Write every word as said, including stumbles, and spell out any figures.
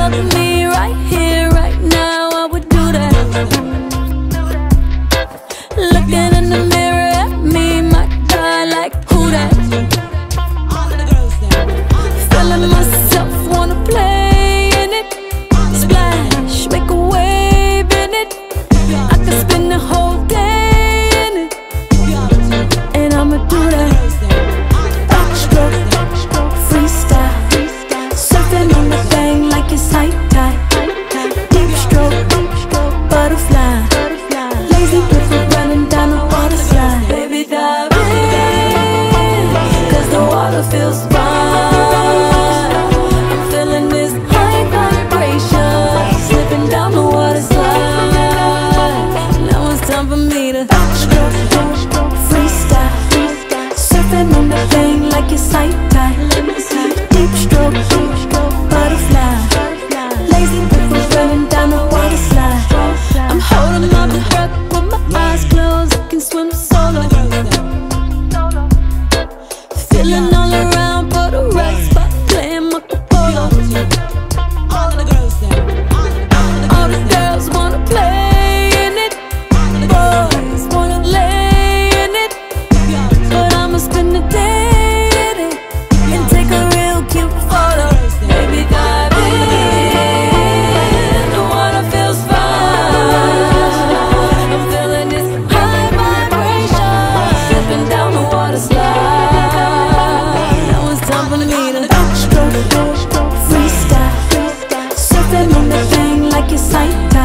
fuck me right here, right now, I would do that. Looking in the mirror at me, my God, like who that? Feeling myself, wanna play in it. Splash, make a wave in it. I could spend the whole day in it, and I'ma do that. Backstroke, freestyle, surfing on the thing like it's high tide. Deep stroke, butterfly, lazy river running down the water slide. Baby, dive in, cause the water feels fine. I'm feeling this high vibration, slipping down the water slide. Now it's time for me to backstroke, freestyle, surfing on the thing like it's high tide. Deep stroke, butterfly, lazy river running down the water slide. I'm holding my breath with my eyes closed, I can swim solo. Feeling all around for the right spot, playing Marco Polo. All the girls wanna play in it, boys wanna lay in it, but I'ma spend the day in it and take a real cute photo. Baby, dive in, the water feels fine. I'm feeling this high vibration, slipping down the water slide. Now it's time for me to backstroke, freestyle, surfing on the thing like it's high tide.